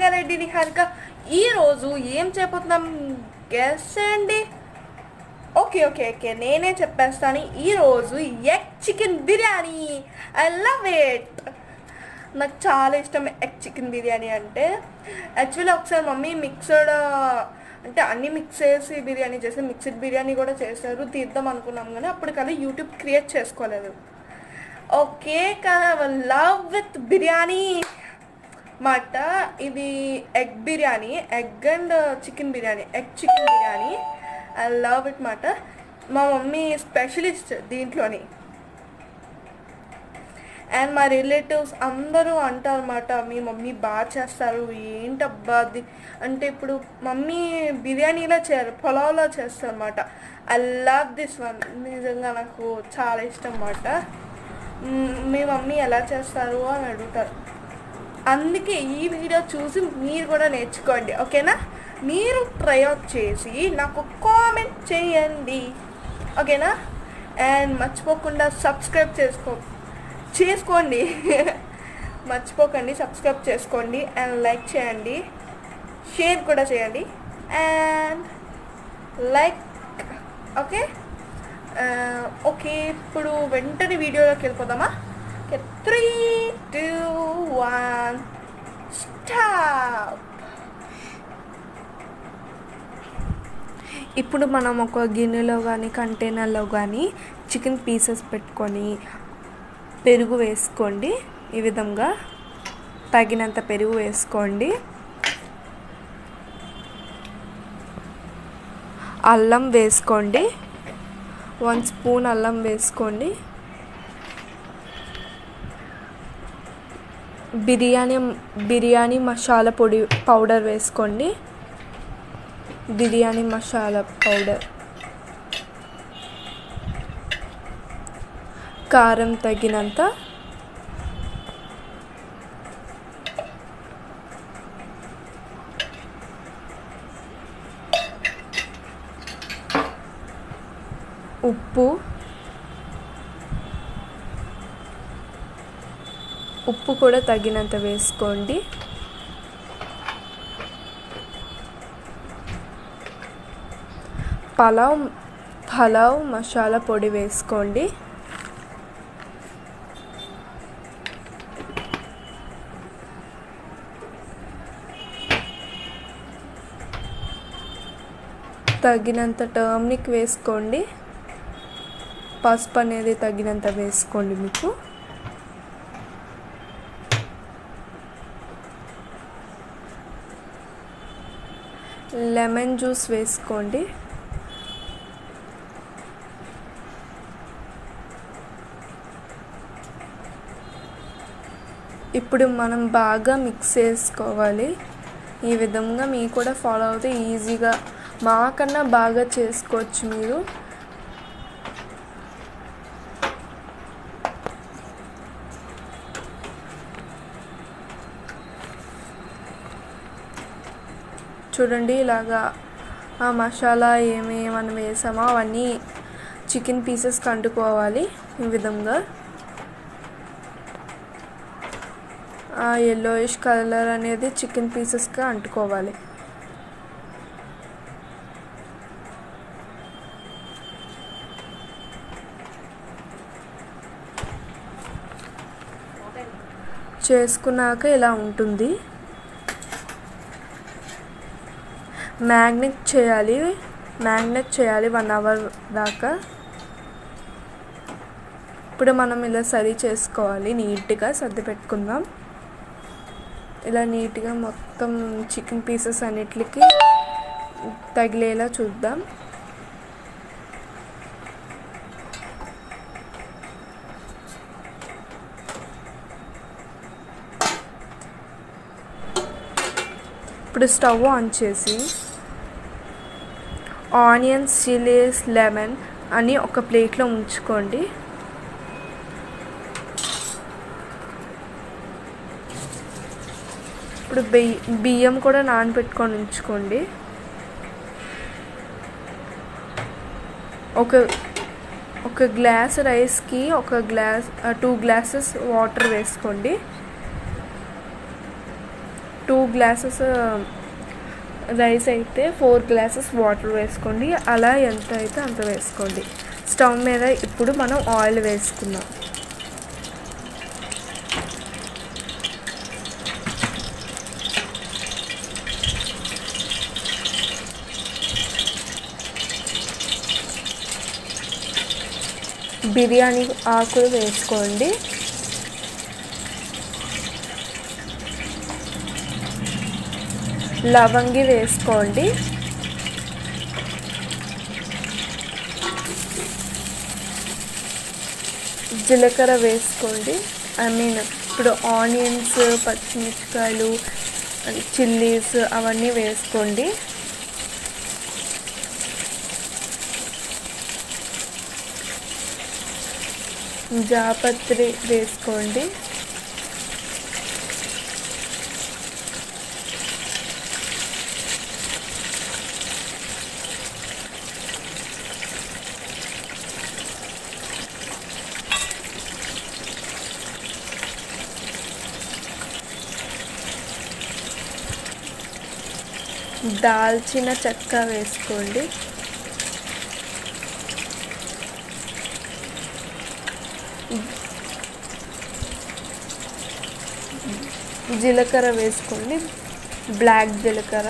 రంగారెడ్డి నిహారిక. ఈరోజు ఏం చెప్పబోతున్నాం గెస్ చేయండి. ఓకే ఓకే ఓకే నేనే చెప్పేస్తాను. ఈరోజు egg chicken biryani. I love it. నాకు చాలా ఇష్టం ఎగ్ చికెన్ బిర్యానీ అంటే. యాక్చువల్లీ ఒకసారి మమ్మీ మిక్స్డ్ అంటే అన్నీ మిక్స్ చేసి బిర్యానీ చేసి మిక్స్డ్ బిర్యానీ కూడా చేశారు, తీద్దాం అనుకున్నాం కానీ అప్పటికల్లా యూట్యూబ్ క్రియేట్ చేసుకోలేదు. ఓకే కదా, లవ్ విత్ బిర్యానీ మాట. ఇది egg biryani, egg and chicken biryani, egg chicken biryani. I love it మాట. మా మమ్మీ స్పెషలిస్ట్ దీంట్లోని. అండ్ మా రిలేటివ్స్ అందరూ అంటారన్నమాట, మీ మమ్మీ బాగా చేస్తారు, ఏంటబ్బా అది అంటే. ఇప్పుడు మమ్మీ బిర్యానీలా చేయరు, పులావ్లా చేస్తారన్నమాట. I love this one. నిజంగా నాకు చాలా ఇష్టం అన్నమాట. మీ మమ్మీ ఎలా చేస్తారు అని అడుగుతారు. అందుకే ఈ వీడియో చూసి మీరు కూడా నేర్చుకోండి, ఓకేనా? మీరు ట్రై అవుట్ చేసి నాకు కామెంట్ చేయండి, ఓకేనా? అండ్ మర్చిపోకుండా సబ్స్క్రైబ్ చేసుకోండి మర్చిపోకండి, సబ్స్క్రైబ్ చేసుకోండి అండ్ లైక్ చేయండి, షేర్ కూడా చేయండి అండ్ లైక్. ఓకే ఓకే ఇప్పుడు వెంటనే వీడియోలోకి వెళ్ళిపోదామా? 3, 2, 1 స్టాప్. ఇప్పుడు మనం ఒక గిన్నెలో కానీ కంటైనర్లో కానీ చికెన్ పీసెస్ పెట్టుకొని పెరుగు వేసుకోండి. ఈ విధంగా తగినంత పెరుగు వేసుకోండి. అల్లం వేసుకోండి, 1 స్పూన్ అల్లం వేసుకోండి. బిర్యానీ మసాలా పౌడర్ వేసుకోండి. బిర్యానీ మసాలా పౌడర్, కారం తగినంత, ఉప్పు కూడా తగినంత వేసుకోండి. పలావ్ మసాలా పొడి వేసుకోండి. తగినంత టర్మరిక్ వేసుకోండి. పసుపు అనేది తగినంత వేసుకోండి. మీకు లెమన్ జ్యూస్ వేసుకోండి. ఇప్పుడు మనం బాగా మిక్స్ చేసుకోవాలి. ఈ విధంగా మీరు కూడా ఫాలో అవుతే ఈజీగా మాకన్నా బాగా చేసుకోవచ్చు మీరు. చూడండి, ఇలాగా ఆ మసాలా ఏమేమని వేసామో అవన్నీ చికెన్ పీసెస్కి అంటుకోవాలి. ఈ విధంగా ఆ yellowish కలర్ అనేది చికెన్ పీసెస్కి అంటుకోవాలి. చేసుకున్నాక ఇలా ఉంటుంది. మ్యాగ్నెట్ చేయాలి 1 అవర్ దాకా. ఇప్పుడు మనం ఇలా సరి చేసుకోవాలి, నీట్గా సర్ది పెట్టుకుందాం. ఇలా నీట్గా మొత్తం చికెన్ పీసెస్ అన్నిటికి తగిలేలా చూద్దాం. ఇప్పుడు స్టవ్ ఆన్ చేసి ఆనియన్స్, చిల్లీస్, లెమన్ అని ఒక ప్లేట్లో ఉంచుకోండి. ఇప్పుడు బియ్యం కూడా నానబెట్టుకొని ఉంచుకోండి. ఒక గ్లాస్ రైస్కి 2 గ్లాసెస్ వాటర్ వేసుకోండి. 2 గ్లాసెస్ రైస్ అయితే 4 గ్లాసెస్ వాటర్ వేసుకోండి. అలా ఎంత అయితే అంత వేసుకోండి. స్టవ్ మీద ఇప్పుడు మనం ఆయిల్ వేసుకుందాం. బిర్యానీ ఆకులు వేసుకోండి. లవంగి వేసుకోండి. జీలకర్ర వేసుకోండి. ఇప్పుడు ఆనియన్స్, పచ్చిమిరపకాయలు, చిల్లీస్ అవన్నీ వేసుకోండి. జాపత్రి వేసుకోండి. దాల్చిన చెక్క వేసుకోండి. జీలకర్ర వేసుకోండి. బ్లాక్ జీలకర్ర,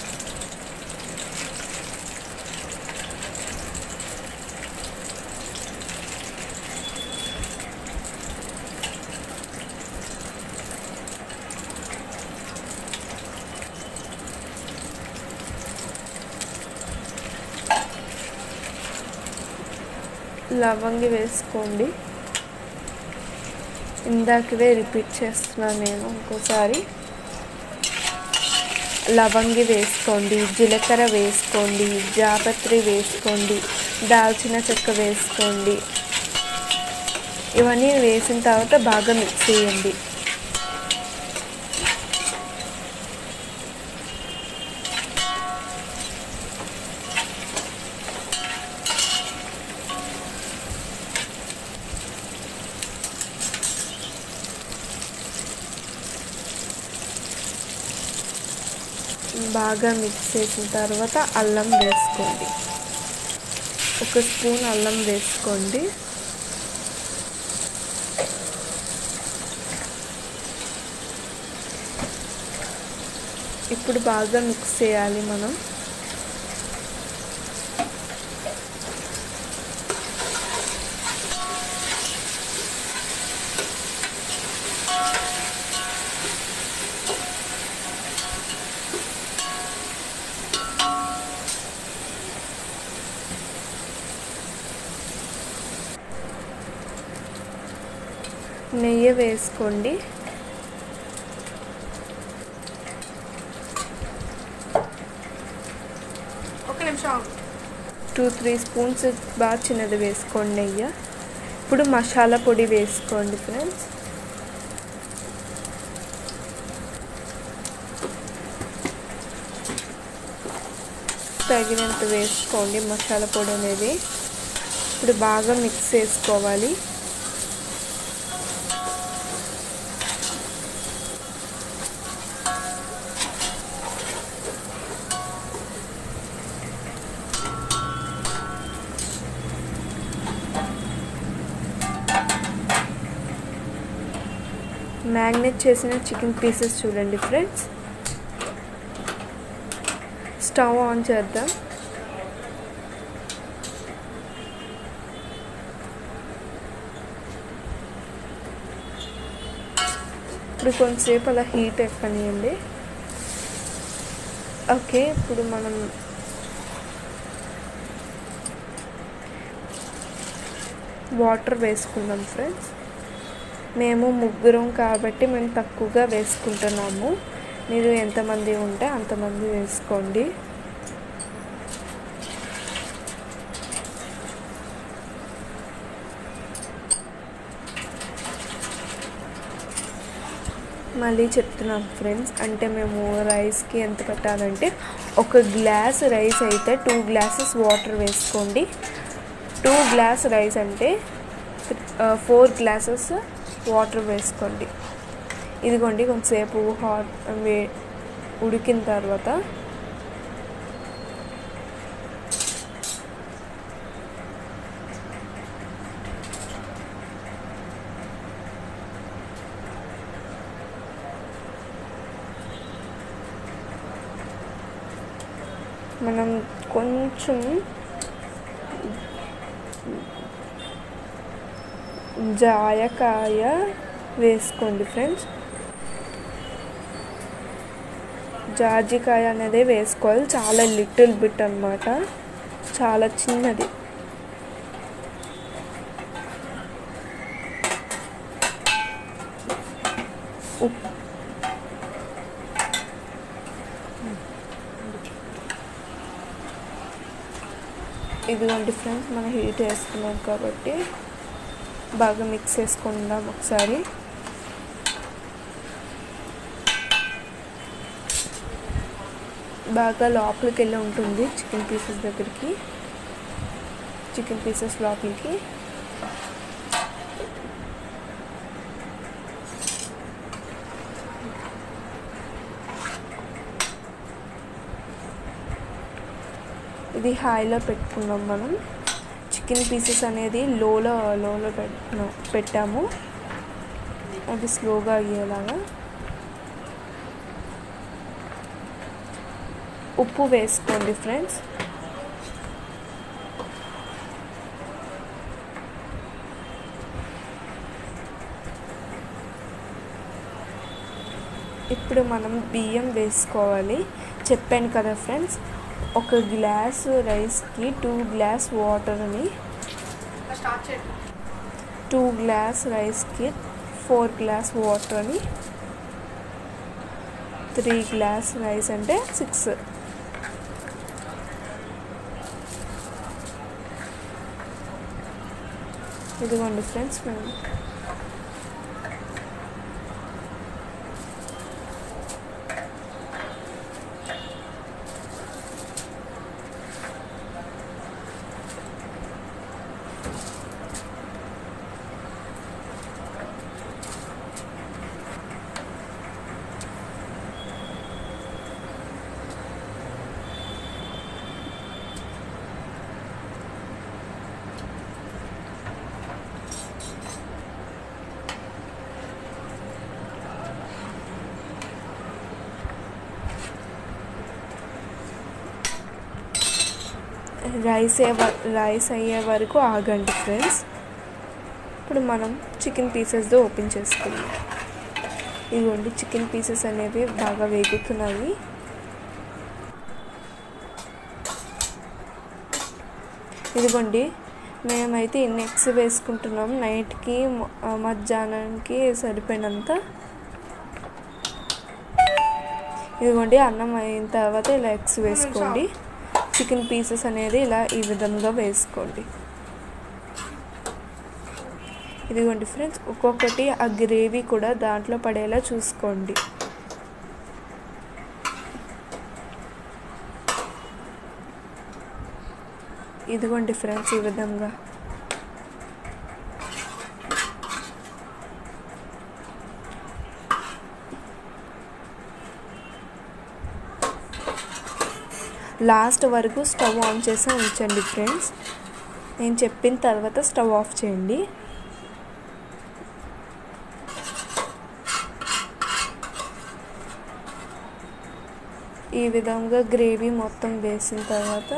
లవంగి వేసుకోండి. ఇందాకవే రిపీట్ చేస్తున్నాను నేను ఇంకోసారి. లవంగి వేసుకోండి, జీలకర్ర వేసుకోండి, జాపత్రి వేసుకోండి, దాల్చిన చెక్క వేసుకోండి. ఇవన్నీ వేసిన తర్వాత బాగా మిక్స్ చేయండి. బాగా మిక్స్ చేసిన తర్వాత అల్లం వేసుకోండి. 1 స్పూన్ అల్లం వేసుకోండి. ఇప్పుడు బాగా మిక్స్ చేయాలి మనం. నెయ్యి వేసుకోండి. ఒక నిమిషం 2-3 స్పూన్స్ బాగా చిన్నది వేసుకోండి నెయ్యి. ఇప్పుడు మసాలా పొడి వేసుకోండి ఫ్రెండ్స్. తగినంత వేసుకోండి మసాలా పొడి అనేది. ఇప్పుడు బాగా మిక్స్ చేసుకోవాలి. మ్యాగ్నేట్ చేసిన చికెన్ పీసెస్ చూడండి ఫ్రెండ్స్. స్టవ్ ఆన్ చేద్దాం. ఇప్పుడు కొంతసేపు అలా హీట్ ఎక్కనియండి. ఓకే, ఇప్పుడు మనం వాటర్ వేసుకుందాం ఫ్రెండ్స్. మేము ముగ్గురం కాబట్టి మేము తక్కువగా వేసుకుంటున్నాము. మీరు ఎంతమంది ఉంటే అంతమంది వేసుకోండి. మళ్ళీ చెప్తున్నాం ఫ్రెండ్స్, అంటే మేము రైస్కి ఎంత పెట్టాలంటే 1 గ్లాస్ రైస్ అయితే 2 గ్లాసెస్ వాటర్ వేసుకోండి. 2 గ్లాస్ రైస్ అంటే 4 గ్లాసెస్ వాటర్ వేసుకోండి. ఇదిగోండి కొంచెంసేపు ఉడికిన తర్వాత మనం కొంచెం జాయకాయ వేసుకోండి ఫ్రెండ్స్. జాజికాయ అనేది వేసుకోవాలి, చాలా లిటిల్ బిట్ అన్నమాట, చాలా చిన్నది. ఇదిగోండి ఫ్రెండ్స్, మనం హీట్ వేసుకున్నాం కాబట్టి బాగా మిక్స్ చేసుకుందాం ఒకసారి. బాగా లోపలికి వెళ్ళి ఉంటుంది చికెన్ పీసెస్ దగ్గరికి, చికెన్ పీసెస్ లోపలికి. ఇది హైలో పెట్టుకున్నాం మనం. చికెన్ పీసెస్ అనేది లోలో పెట్టాము, అది స్లోగా అయ్యేలాగా. ఉప్పు వేసుకోండి ఫ్రెండ్స్. ఇప్పుడు మనం బియ్యం వేసుకోవాలి. చెప్పాను కదా ఫ్రెండ్స్, 1 గ్లాసు రైస్కి 2 గ్లాస్ వాటర్ అని. 2 గ్లాస్ రైస్కి 4 గ్లాస్ వాటర్ అని. 3 గ్లాస్ రైస్ అంటే 6. ఇదిగోండి ఫ్రెండ్స్, మేము రైస్ అయ్యే వరకు ఆగండి ఫ్రెండ్స్. ఇప్పుడు మనం చికెన్ పీసెస్తో ఓపెన్ చేసుకుందాం. ఇదిగోండి, చికెన్ పీసెస్ అనేవి బాగా వేగుతున్నాయి. ఇదిగోండి, మేమైతే ఇన్ని ఎగ్స్ వేసుకుంటున్నాం, నైట్కి మధ్యాహ్నానికి సరిపోయినంత. ఇదిగోండి, అన్నం అయిన తర్వాత ఇలా ఎగ్స్ వేసుకోండి. చికెన్ పీసెస్ అనేది ఇలా ఈ విధంగా వేసుకోండి. ఇదిగోండి ఫ్రెండ్స్, ఒక్కొక్కటి ఆ గ్రేవీ కూడా దాంట్లో పడేలా చూసుకోండి. ఇదిగోండి ఫ్రెండ్స్, ఈ విధంగా. లాస్ట్ వరకు స్టవ్ ఆన్ చేసి ఉంచండి ఫ్రెండ్స్. నేను చెప్పిన తర్వాత స్టవ్ ఆఫ్ చేయండి. ఈ విధంగా గ్రేవీ మొత్తం వేసిన తర్వాత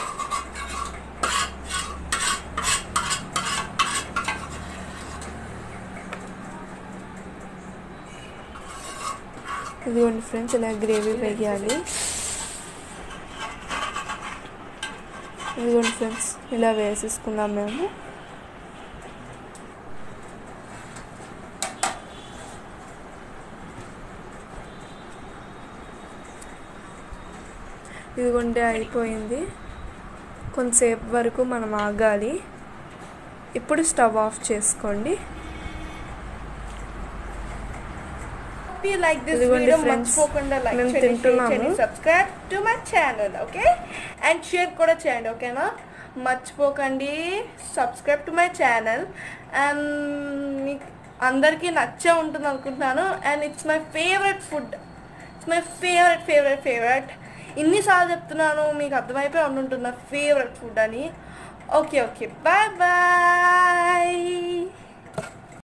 ఇదిగోండి ఫ్రెండ్స్, ఇలా గ్రేవీ వేయాలి. ఇదిగోండి ఫ్రెండ్స్, ఇలా వేసేసుకుందాం మేము. ఇదిగోండి, అయిపోయింది. కొంతసేపు వరకు మనం ఆగాలి. ఇప్పుడు స్టవ్ ఆఫ్ చేసుకోండి. Like this video, మర్చిపోకుండా లైక్ చేయండి, subscribe to my channel, okay, and share కూడా చేయండి, ఓకేనా? మర్చిపోకండి, subscribe to my channel. And అందరికీ నచ్చే ఉంటుంది అనుకుంటున్నాను. And it's my favourite food. It's my favourite. ఇన్నిసార్లు చెప్తున్నాను, మీకు అర్థమైపోయి ఉంటుంది నా ఫేవరెట్ ఫుడ్ అని. Okay bye.